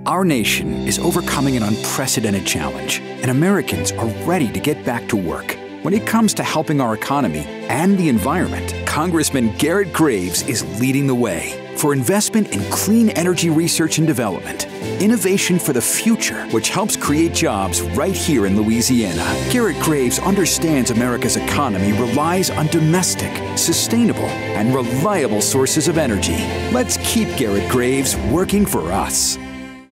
Our nation is overcoming an unprecedented challenge, and Americans are ready to get back to work. When it comes to helping our economy and the environment, Congressman Garrett Graves is leading the way. For investment in clean energy research and development, innovation for the future, which helps create jobs right here in Louisiana. Garrett Graves understands America's economy relies on domestic, sustainable, and reliable sources of energy. Let's keep Garrett Graves working for us.